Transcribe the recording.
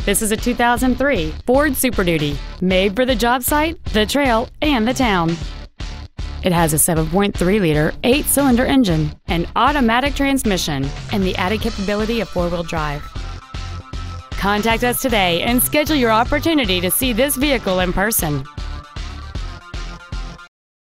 This is a 2003 Ford Super Duty, made for the job site, the trail, and the town. It has a 7.3-liter, 8-cylinder engine, an automatic transmission, and the added capability of 4-wheel drive. Contact us today and schedule your opportunity to see this vehicle in person.